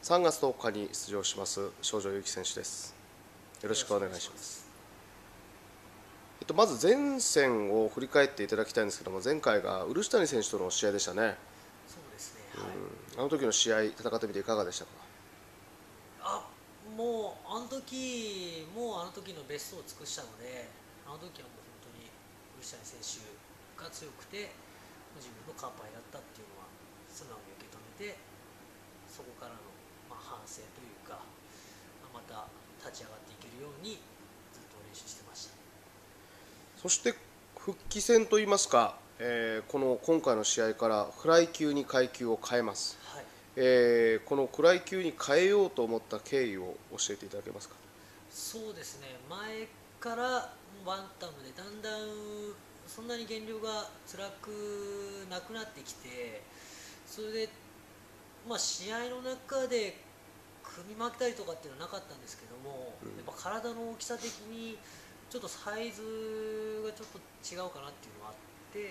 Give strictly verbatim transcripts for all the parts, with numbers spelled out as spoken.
さんがつとおかに出場します庄司裕樹選手です。よろしくお願いします。えっと、まず前戦を振り返っていただきたいんですけども、前回が漆谷選手との試合でしたね。 そうですね、はい。 あの時の試合戦ってみていかがでしたか？ あ、もうあの時もうあの時のベストを尽くしたので、あの時はもう本当に漆谷選手が強くて自分の完敗だったっていうのは素直に受け止めて、そこからの、まあ、反省というか、また立ち上がっていけるようにずっと練習してました。 そして復帰戦といいますか、えーこの今回の試合からフライ級に階級を変えます。 はい。 えーこのフライ級に変えようと思った経緯を教えていただけますか？ そうですね、前からワンタムでだんだんそんなに減量が辛くなくなってきて、それで、まあ、試合の中で組み負けたりとかっていうのはなかったんですけども、やっぱ体の大きさ的にちょっとサイズがちょっと違うかなっていうのがあって、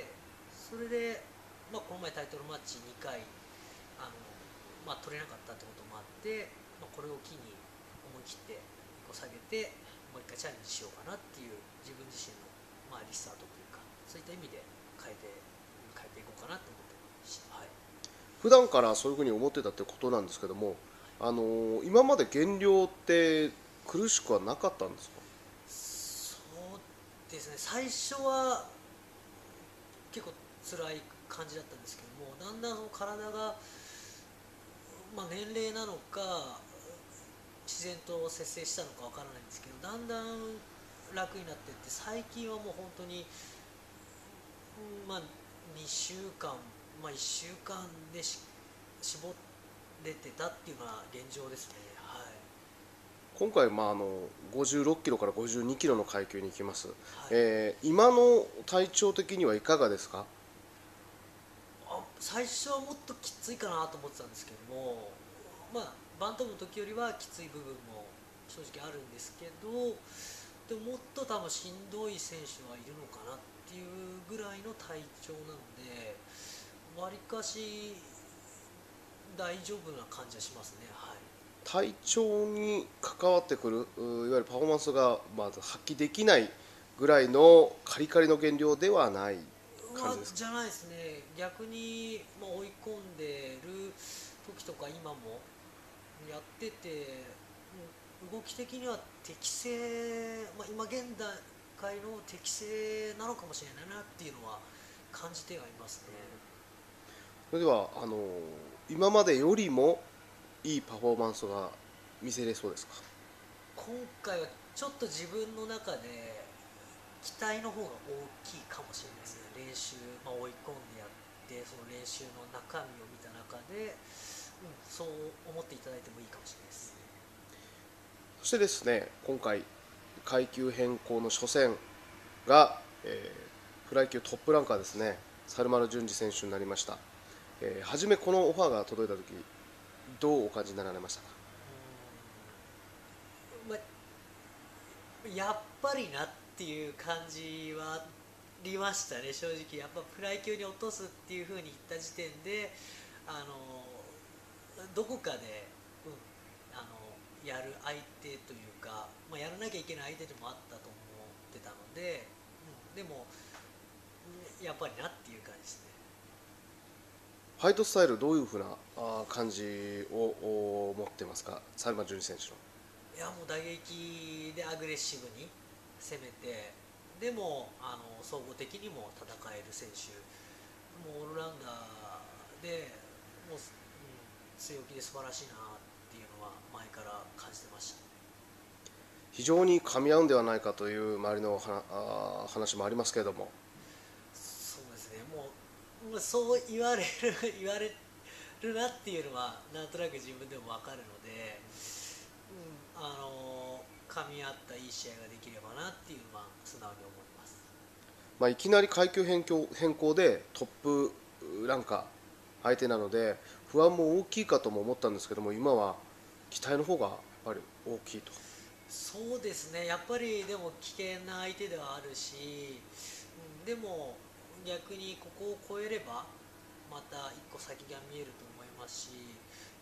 それで、まあ、この前タイトルマッチにかいあの、まあ、取れなかったってこともあって、まあ、これを機に思い切っていっこ下げてもう一回チャレンジしようかなっていう自分自身の、まあ、リスタートというか、そういった意味で変えて変えていこうかなと思ってました。はい。 普段からそういうふうに思ってたってことなんですけども、あのー今まで減量って苦しくはなかったんですか？ そうですね、最初は結構辛い感じだったんですけども、だんだんその体が、まあ、年齢なのか自然と節制したのかわからないんですけど、だんだん楽になっていって、最近はもう本当に、うん、まあ、にしゅうかん、まあ、いっしゅうかんでし絞れてたっていうのが現状ですね。はい。 今回、まあ、あのごじゅうろっキロからごじゅうにキロの階級に行きます。 はい。 えー今の体調的にはいかがですか？ あ、最初はもっときついかなと思ってたんですけども、まあ、バントムの時よりはきつい部分も正直あるんですけど、でももっと多分しんどい選手はいるのかなっていうぐらいの体調なので、わりかし大丈夫な感じはしますね。はい。 体調に関わってくる、ういわゆるパフォーマンスがまず発揮できないぐらいのカリカリの減量ではない感はじですか？ じゃないですね、逆に、まあ、追い込んでる時とか今もやってて、うん、動き的には適正、まあ、今現段階の適正なのかもしれないなっていうのは感じてはいますね。 それではあの今までよりもいいパフォーマンスが見せれそうですか？ 今回はちょっと自分の中で期待の方が大きいかもしれないですね。練習、まあ、追い込んでやってその練習の中身を見た中で、うん、そう思っていただいてもいいかもしれないです。 そしてですね、今回階級変更の初戦が、えーフライ級トップランカーですね、猿丸淳二選手になりました。えー初めこのオファーが届いた時、どうお感じになられましたか？ うん、まあ、やっぱりなっていう感じはありましたね、正直。やっぱフライ級に落とすっていう風に言った時点で、あのどこかで、うん、あのやる相手というか、まあ、やらなきゃいけない相手でもあったと思ってたので、うん、でも、うん、やっぱりなっていう感じですね。 ファイトスタイル、どういうふうなあー感じをお持ってますか、猿丸淳二選手の。 いや、もう打撃でアグレッシブに攻めて、でもあの総合的にも戦える選手、もうオールラウンダーでもう、うん、強気で素晴らしいなっていうのは前から感じてました。 非常に噛み合うんではないかという周りのはあー話もありますけれども、 そうですね、もう、もうそう言われる言われるなっていうのはなんとなく自分でも分かるので、うん、あの噛み合ったいい試合ができればなっていうのは素直に思います。 まあ、いきなり階級変更変更でトップランカー相手なので不安も大きいかとも思ったんですけども、今は期待の方がやっぱり大きいと。 そうですね、やっぱりでも危険な相手ではあるし、うん、でも逆にここを超えればまた一個先が見えると思いますし、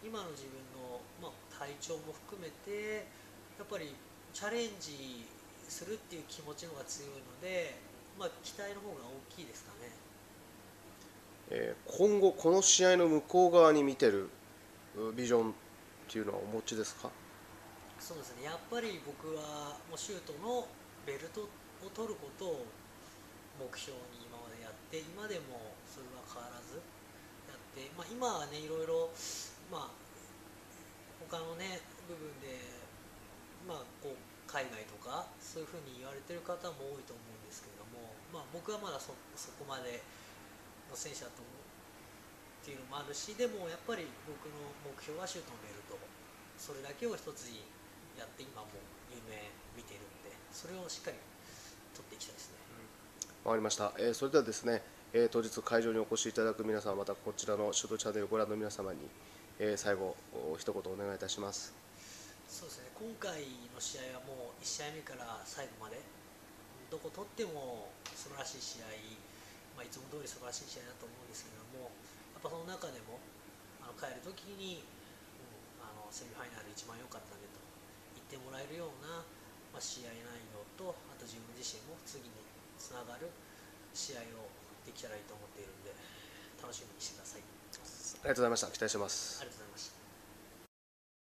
今の自分の、まあ、体調も含めてやっぱりチャレンジするっていう気持ちの方が強いので、まあ、期待の方が大きいですかね。 えー今後、この試合の向こう側に見てるうビジョンっていうのはお持ちですか？ そうですね、やっぱり僕はもうシュートのベルトを取ることを目標に今までやって、今でもそれは変わらずやって、まあ、今はねいろいろ、まあ、他のね部分で、まあ、こう海外とかそういうふうに言われてる方も多いと思うんですけれども、まあ、僕はまだ そ, そこまでの選手だと思うっていうのもあるし、でもやっぱり僕の目標はシュートのベルト、それだけを一つにやって今も夢見ているので、それをしっかり取っていきたいですね。 わかりました、えーそれではですね、えー当日会場にお越しいただく皆様、またこちらのシュートチャンネルをご覧の皆様に、えー最後お一言お願いいたします。 そうですね、今回の試合はもういち試合目から最後までどこ取っても素晴らしい試合、まあ、いつも通り素晴らしい試合だと思うんですけれども、やっぱその中でもあの帰るときに、うん、あのセミファイナル一番良かったねと言ってもらえるような、まあ、試合内容と、あと自分自身も次につながる試合をできたらいいと思っているので、楽しみにしてください。 ありがとうございました。期待してます。 ありがとうございました。